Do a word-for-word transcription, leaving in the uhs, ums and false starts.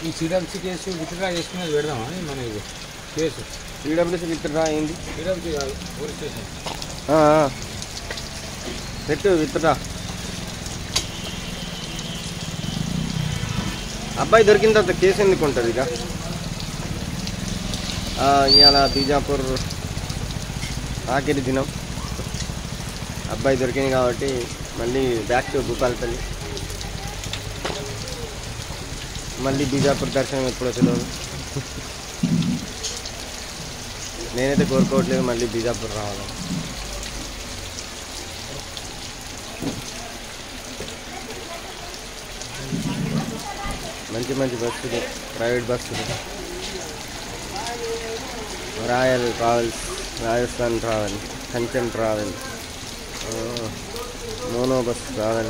ఈ CWC case withdraw చేసుకునేది పెడదామా మన ఇది కేసు సిడబ్ల్యూసీ విత్డ్రా అయింది. సిడబ్ల్యూసీ కాదు పోలీస్ స్టేషన్ పెట్టు విత్డ్రా. అబ్బాయి దొరికిన తర్వాత కేసు ఎందుకు ఉంటుంది ఇక. ఇవాళ బీజాపూర్ ఆఖరి దినం. అబ్బాయి దొరికింది కాబట్టి మళ్ళీ బ్యాక్ టు భూపాలపల్లి. మళ్ళీ బీజాపూర్ దర్శనం ఎప్పుడో తెలియదు. నేనైతే కోరుకోవట్లేదు మళ్ళీ బీజాపూర్ రావాలి. మంచి మంచి బస్సులు, ప్రైవేట్ బస్సులు, Royal Travels, Rajasthan travel, Kanchan travel, mono bus travel.